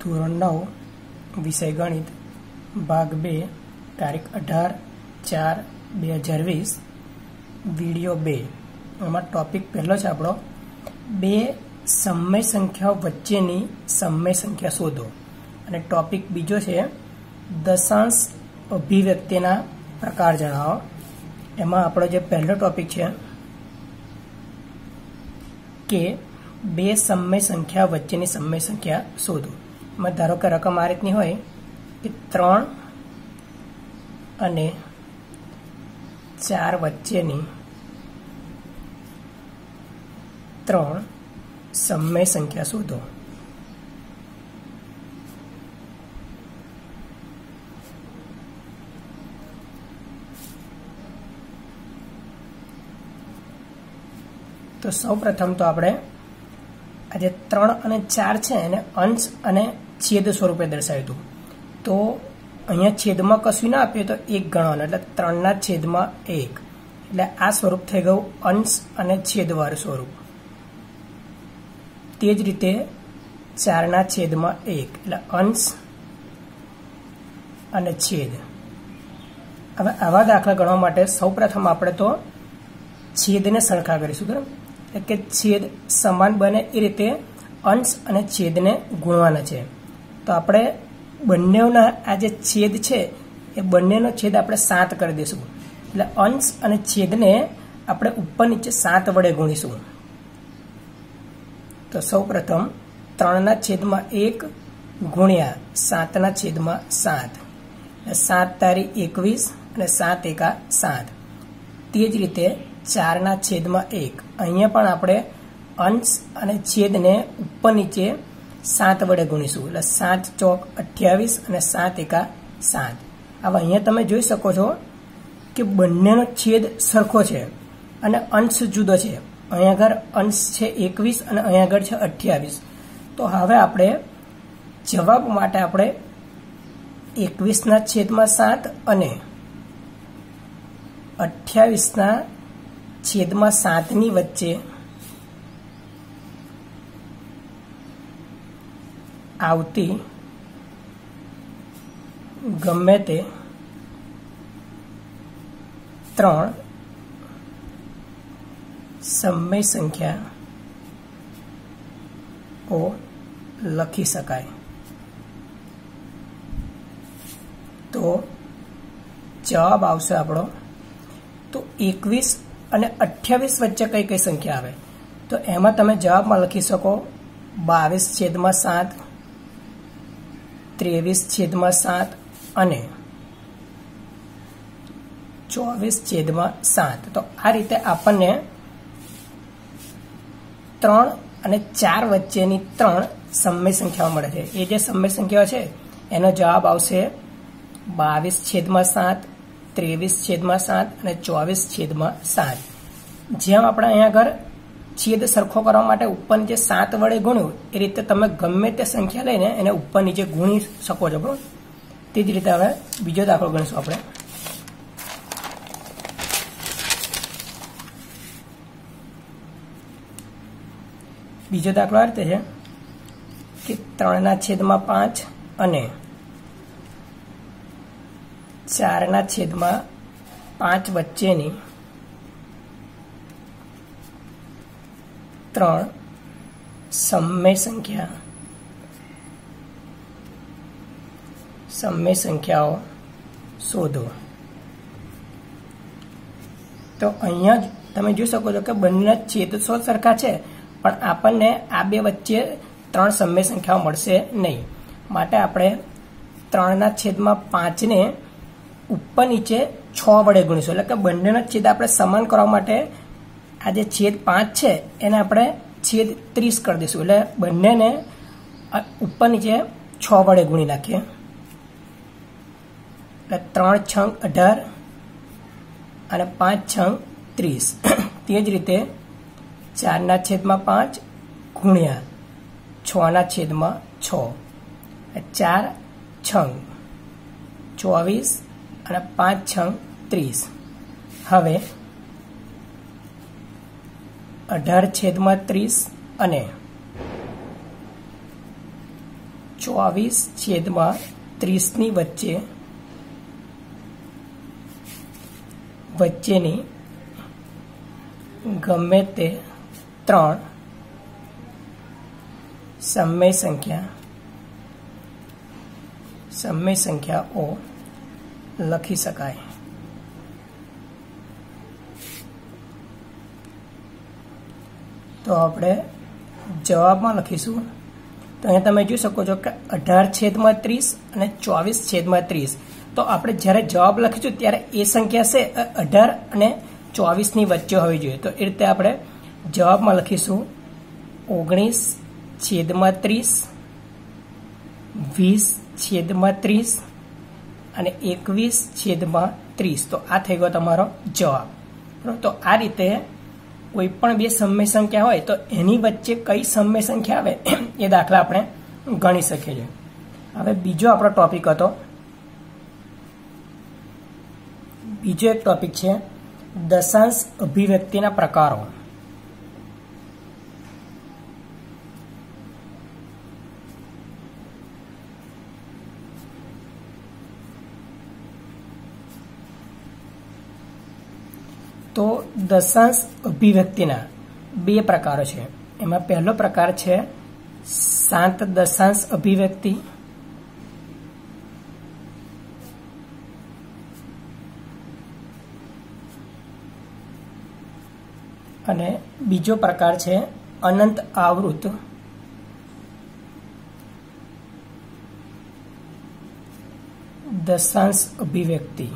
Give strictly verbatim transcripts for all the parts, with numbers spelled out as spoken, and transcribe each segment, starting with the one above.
ધોરણ નવ વિષય ગણિત ભાગ બે તારીખ અઢાર ચાર બે હજાર વીસ વિડીયો બે એમાં ટોપિક પહેલો છે આપણો બે સમય સંખ્યાઓ વચ્ચેની સમય સંખ્યા શોધો અને ટોપિક બીજો છે દશાંશ અભિવ્યક્તિના પ્રકાર જણાવો. એમાં આપણો જે પહેલો ટોપિક છે કે બે સમય સંખ્યા વચ્ચેની સમય સંખ્યા શોધો. એમાં ધારો કે રકમ આ રીતની હોય કે ત્રણ અને ચાર વચ્ચેની ત્રણ સમય સંખ્યા શોધો. તો સૌ પ્રથમ તો આપણે આજે ત્રણ અને ચાર છે એને અંશ અને છેદ સ્વરૂપે દર્શાવ્યું હતું. તો અહીંયા છેદમાં કશું ના આપીએ તો એક ગણવાનું એટલે ત્રણના છેદમાં એક એટલે આ સ્વરૂપ થઈ ગયું અંશ અને છેદવાળું સ્વરૂપ. તે જ રીતે ચારના છેદમાં એક એટલે અંશ અને છેદ. હવે આવા દાખલા ગણવા માટે સૌ પ્રથમ આપણે તો છેદને સરખા કરીશું બરાબર એટલે કે છેદ સમાન બને એ રીતે અંશ અને છેદને ગુણવાના છે. તો આપણે બંનેના આ જે છેદ છે એ બંનેનો છેદ આપણે સાત કરી દઈશું એટલે અંશ અને છેદને આપણે ઉપર નીચે સાત વડે ગુણીશું. તો સૌ પ્રથમ ત્રણના છેદમાં એક ગુણ્યા સાતના છેદમાં સાત સાત તારી એકવીસ અને સાત એકા સાત. તે જ રીતે ચારના છેદમાં એક અહીંયા પણ આપણે અંશ અને છેદને ઉપર નીચે સાત વડે ગુણીશું એટલે સાત ચોક અઠ્યાવીસ અને સાત એકા સાત. હવે અહીંયા તમે જોઈ શકો છો કે બંનેનો છેદ સરખો છે અને અંશ જુદો છે. અહીંયા આગળ અંશ છે એકવીસ અને અહીંયા આગળ છે અઠ્યાવીસ. તો હવે આપણે જવાબ માટે આપણે એકવીસના છેદમાં સાત અને અઠ્યાવીસના છેદમાં સાતની વચ્ચે આવતી ગમે તે ત્રણ સમય સંખ્યાઓ લખી શકાય. તો જવાબ આવશે આપણો તો એકવીસ અને અઠ્યાવીસ વચ્ચે કઈ કઈ સંખ્યા આવે તો એમાં તમે જવાબમાં લખી શકો બાવીસ છેદમાં સાત ત્રેવીસ છેદમાં સાત અને ચોવીસ છેદમાં સાત. તો આ રીતે આપણને ત્રણ અને ચાર વચ્ચેની ત્રણ સમય સંખ્યાઓ મળે છે. એ જે સમય સંખ્યાઓ છે એનો જવાબ આવશે બાવીસ છેદમાં સાત ત્રેવીસ છેદમાં સાત અને ચોવીસ છેદમાં સાત. જેમ આપણે અહીંયા આગળ છેદ સરખો કરવા માટે ઉપર નીચે સાત વડે ગુણ્યું એ રીતે તમે ગમે તે સંખ્યા લઈને એને ઉપર નીચે ગુણી શકો છો બરોબર. તે જ રીતે હવે બીજો દાખલો ગણીશું આપણે. બીજો દાખલો આ રીતે છે કે ત્રણના છેદમાં પાંચ અને ચારના છેદમાં પાંચ વચ્ચેની ત્રણ સમય સંખ્યા સમય સંખ્યાઓ શોધો. તો અહીંયા તમે જોઈ શકો છો કે બંનેના છેદ સો સરખા છે પણ આપણને આ બે વચ્ચે ત્રણ સમય સંખ્યાઓ મળશે નહીં. માટે આપણે ત્રણના છેદમાં પાંચને ઉપર નીચે છ વડે ગુણીશું એટલે કે બંનેનો છેદ આપણે સમાન કરવા માટે આ જે છેદ પાંચ છે એને આપણે છેદ ત્રીસ કરી દઈશું એટલે બંનેને ઉપર નીચે છ વડે ગુણી નાખીએ એટલે ત્રણ છંગ અઢાર અને પાંચ છંગ ત્રીસ. તે જ રીતે ચારના છેદમાં પાંચ ગુણ્યા છના છેદમાં છ ચાર છંગ ચોવીસ અને પાંચ છંગ ત્રીસ. હવે અઢાર છેદમાં ત્રીસ અને ચોવીસ છેદમાં ત્રીસની વચ્ચે વચ્ચેની ગમે તે ત્રણ સમય સંખ્યા સમય સંખ્યાઓ લખી શકાય. તો આપણે જવાબમાં લખીશું. તો અહીંયા તમે જોઈ શકો છો કે અઢાર છેદમાં ત્રીસ અને ચોવીસ છેદમાં ત્રીસ. તો આપણે જ્યારે જવાબ લખીશું ત્યારે એ સંખ્યા છે અઢાર અને ચોવીસની વચ્ચે હોવી જોઈએ. તો એ રીતે આપણે જવાબમાં લખીશું ઓગણીસ છેદમાં ત્રીસ, વીસ છેદમાં ત્રીસ અને એકવીસ છેદમાં ત્રીસ. તો આ થઈ ગયો તમારો જવાબ. તો આ રીતે કોઈ પણ બે સમય સંખ્યા હોય તો એની વચ્ચે કઈ સમય સંખ્યા આવે એ દાખલા આપણે ગણી શકીએ છીએ. હવે બીજો આપણો ટોપિક હતો, બીજો એક ટોપિક છે દશાંશ અભિવ્યક્તિના પ્રકારો. તો દશાંશ અભિવ્યક્તિના બે પ્રકારો છે. એમાં પહેલો પ્રકાર છે શાંત દશાંશ અભિવ્યક્તિ અને બીજો પ્રકાર છે અનંત આવૃત દશાંશ અભિવ્યક્તિ.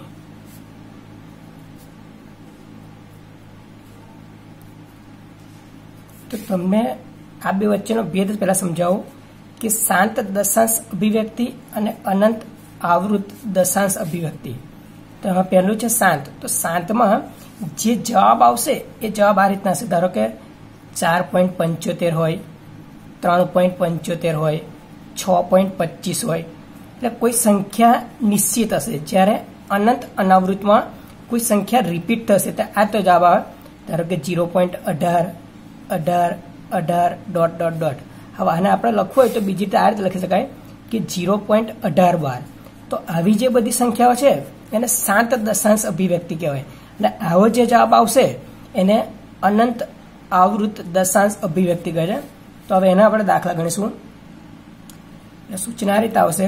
તો તમને આ બે વચ્ચેનો ભેદ પહેલા સમજાવું કે શાંત દશાંશ અભિવ્યક્તિ અને અનંત આવૃત દશાંશ અભિવ્યક્તિ. તો એમાં પહેલું છે શાંત. તો શાંતમાં જે જવાબ આવશે એ જવાબ આ રીતના છે. ધારો કે ચાર પોઈન્ટ પંચોતેર હોય, ત્રણ પોઈન્ટ પંચોતેર હોય, છ પોઈન્ટ પચીસ હોય, એટલે કોઈ સંખ્યા નિશ્ચિત હશે. જ્યારે અનંત અનાવૃતમાં કોઈ સંખ્યા રિપીટ થશે તો આ તો જવાબ આવે. ધારો કે ઝીરો પોઈન્ટ અઢાર અઢાર અઢાર ડોટ ડોટ ડોટ. હવે આને આપણે લખવું હોય તો બીજી રીતે આ રીતે લખી શકાય કે ઝીરો પોઈન્ટ અઢાર બાર. તો આવી જે બધી સંખ્યાઓ છે એને શાંત દશાંશ અભિવ્યક્તિ કહેવાય. અને આવો જે જવાબ આવશે એને અનંત આવૃત દશાંશ અભિવ્યક્તિ કહે છે. તો હવે એના આપણે દાખલા ગણીશું. સૂચના આ રીતે આવશે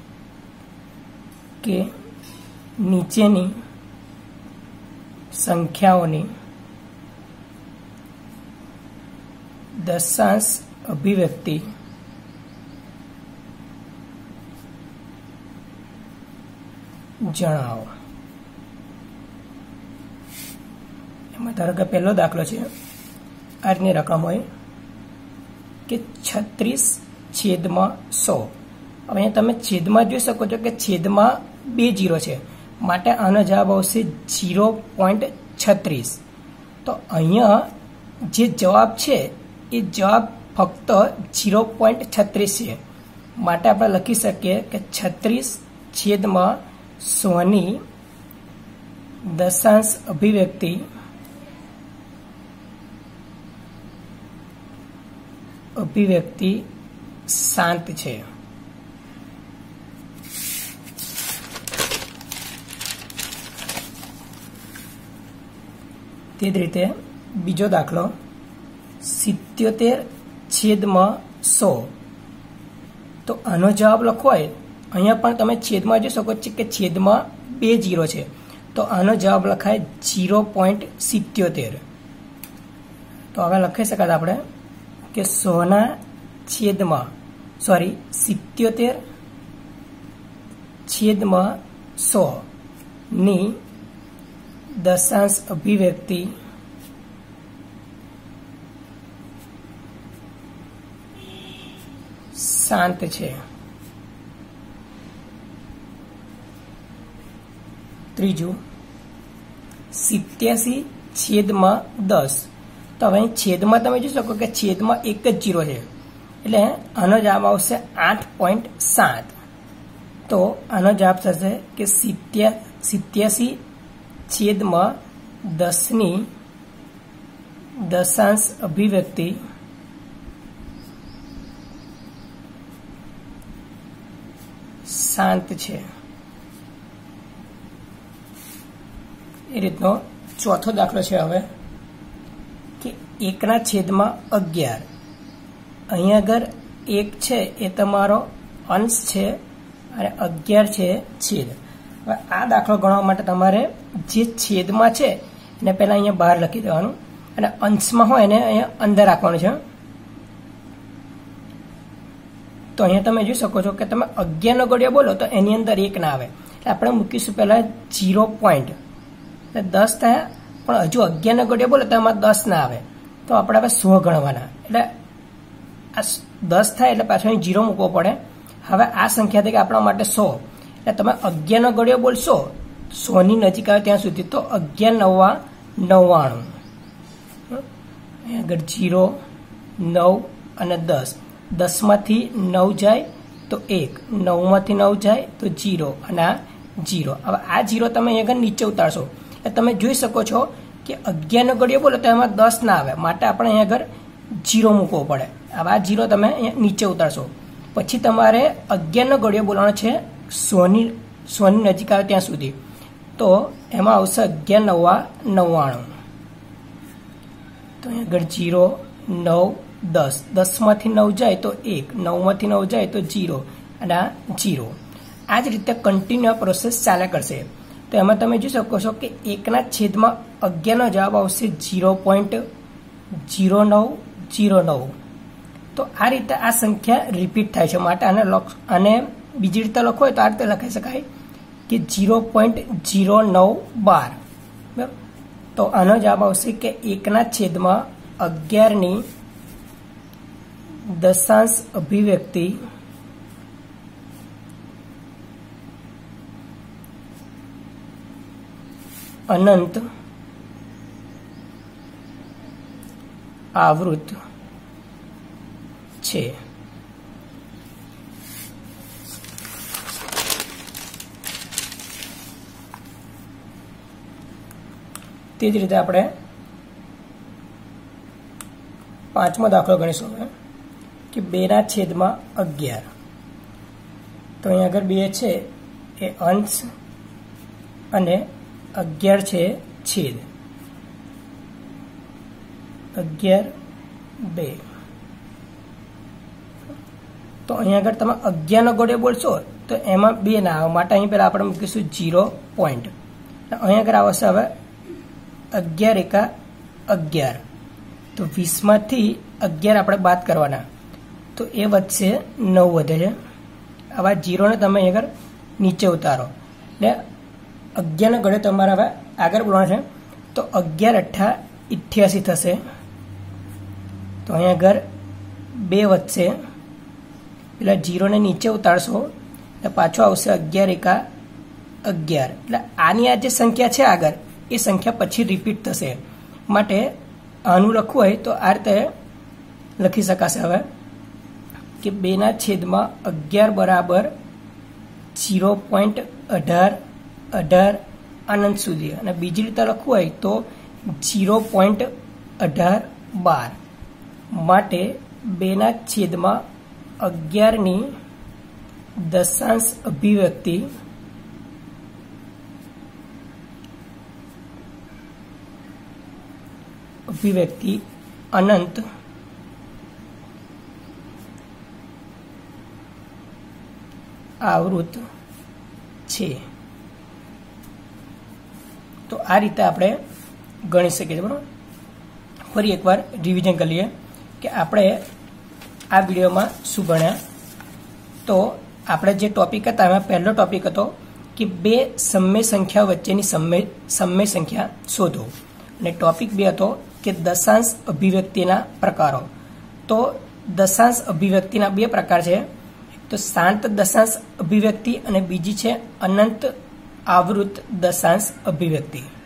કે નીચેની સંખ્યાઓની દશાંશ અભિવ્યક્તિ જણાવો. એમાં ધારો કે પહેલો દાખલો છે આ રીતની રકમ હોય કે છત્રીસ છેદમાં સો. હવે અહીંયા તમે છેદમાં જોઈ શકો છો કે છેદમાં બે જીરો છે, માટે આનો જવાબ આવશે ઝીરો પોઈન્ટ છત્રીસ. તો અહીંયા જે જવાબ છે એ જવાબ ફક્ત ઝીરો પોઈન્ટ છત્રીસ છે, માટે આપણે લખી શકીએ કે છત્રીસ છેદમાં સોની દશાંશ અભિવ્યક્તિ અભિવ્યક્તિ શાંત છે. તે જ રીતે બીજો દાખલો સિત્યોતેર છેદમાં સો. તો આનો જવાબ લખવો હોય અહીંયા પણ તમે છેદમાં જોઈ શકો છો કે છેદમાં બે જીરો છે, તો આનો જવાબ લખાય ઝીરો પોઈન્ટ સિત્યોતેર. તો હવે લખી શકાય આપણે કે સોના છેદમાં સોરી સિત્યોતેર છેદમાં સો ની દશાંશ અભિવ્યક્તિ શાંત છે. ત્રીજું સિત્યાસી છેદમાં દસ. તો હવે છેદમાં તમે જોઈ શકો કે છેદમાં એક જ જીરો છે, એટલે આનો જવાબ આવશે આઠ પોઈન્ટ સાત. તો આનો જવાબ થશે કે સિત્યા સિત્યાસી છેદમાં દસની દશાંશ અભિવ્યક્તિ શાંત છે। એ રીતનો ચોથો દાખલો છે હવે કે એકના છેદમાં અગિયાર, અહીંયા આગળ એક છે એ તમારો અંશ છે અને અગિયાર છે છેદ। હવે આ દાખલો ગણવા માટે તમારે જે છેદમાં છે એને પહેલા અહીંયા બહાર લખી દેવાનું અને અંશમાં હોય એને અહીંયા અંદર રાખવાનું છે। તો અહીંયા તમે જોઈ શકો છો કે તમે અગિયાર નો ઘડિયો બોલો તો એની અંદર એક ના આવે, એટલે આપણે મૂકીશું પહેલા ઝીરો પોઈન્ટ, એટલે દસ થયા, પણ હજુ અગિયાર નો ઘડિયો બોલો તો એમાં દસ ના આવે, તો આપણે હવે સો ગણવાના, એટલે આ દસ થાય એટલે પાછો અહીં જીરો મૂકવો પડે। હવે આ સંખ્યા થઈ કે આપણા માટે સો, એટલે તમે અગિયાર નો ઘડિયો બોલશો સો ની નજીક આવે ત્યાં સુધી, તો અગિયાર નવા નવ્વાણું, આગળ જીરો, નવ અને દસ, દસ માંથી નવ જાય તો એક, નવ માંથી નવ જાય તો જીરો અને આ જીરો। હવે આ જીરો તમે અહીં આગળ નીચે ઉતારશો એટલે તમે જોઈ શકો છો કે અગિયાર નો ઘડિયો બોલો તો એમાં દસ ના આવે, માટે આપણે અહીં આગળ જીરો મૂકવો પડે। હવે આ જીરો તમે અહીંયા નીચે ઉતારશો, પછી તમારે અગિયાર નો ઘડિયો બોલવાનો છે સોની સોની નજીક આવે ત્યાં સુધી, તો એમાં આવશે અગિયાર નવા નવ્વાણું, તો અહીં આગળ જીરો, નવ, દસ, દસ માંથી નવ જાય તો એક, નવ માંથી નવ જાય તો જીરો અને આ જીરો। આ જ રીતે કન્ટિન્યુ પ્રોસેસ ચાલ્યા કરશે। તો એમાં તમે જોઈ શકો છો કે એકના છેદમાં અગિયાર નો જવાબ આવશે ઝીરો પોઈન્ટ ઝીરો નવ ઝીરો નવ। તો આ રીતે આ સંખ્યા રિપીટ થાય છે, માટે આને અને બીજી રીતે લખો હોય તો આ રીતે લખાઈ શકાય કે ઝીરો પોઈન્ટ ઝીરો નવ બાર। બરાબર, તો આનો જવાબ આવશે કે એકના છેદમાં અગિયારની દશાંશ અભિવ્યક્તિ અનંત આવૃત છે। તે જ રીતે આપણે પાંચમો દાખલો ગણીશું હવે કે બે ના છેદમાં અગિયાર, તો અહીંયા આગળ બે છે એ અંશ અને અગિયાર છે છેદ, અગિયાર બે, તો અહીંયા આગળ તમે અગિયાર નો ઘડિયો બોલશો તો એમાં બે ના આવે, માટે અહીં પહેલા આપણે મૂકીશું ઝીરો પોઈન્ટ, અહીંયા આગળ આવશે હવે અગિયાર એકા અગિયાર, તો વીસ માંથી અગિયાર આપણે બાદ કરવાના, તો એ વધશે નવ વધે છે। આવા જીરોને તમે અહીં આગળ નીચે ઉતારો એટલે અગિયાર નો ઘડિયો તમારે હવે આગળ બોલવાનો છે, તો અગિયાર અઠ્ઠા ઇઠ્યાસી થશે, તો અહીં આગળ બે વધશે, પેલા જીરોને નીચે ઉતારશો એટલે પાછો આવશે અગિયાર એકા અગિયાર, એટલે આની આ જે સંખ્યા છે આગળ એ સંખ્યા પછી રિપીટ થશે, માટે આનું લખવું હોય તો આ રીતે લખી શકાશે હવે કે બે ના છેદમાં અગિયાર બરાબર ઝીરો પોઈન્ટ અઢાર અઢાર અનંત સુધી, અને બીજી રીતે લખવું હોય તો ઝીરો પોઈન્ટ અઢાર બાર, માટે બે ના છેદમાં અગિયારની દશાંશ અભિવ્યક્તિ અભિવ્યક્તિ અનંત આવૃત છે। તો આ રીતે આપણે ગણી શકીએ છીએ। બરાબર, ફરી એકવાર રિવિઝન કરી લઈએ કે આપણે આ વિડીયોમાં શું ભણ્યા। તો આપણે જે ટોપિક હતા એમાં પહેલો ટોપિક હતો કે બે સમય સંખ્યા વચ્ચેની સમય સમય સંખ્યા શોધો, અને ટોપિક બે હતો કે દશાંશ અભિવ્યક્તિના પ્રકારો। તો દશાંશ અભિવ્યક્તિના બે પ્રકાર છે, તો શાંત દશાંશ અભિવ્યક્તિ અને બીજી છે અનંત આવૃત દશાંશ અભિવ્યક્તિ।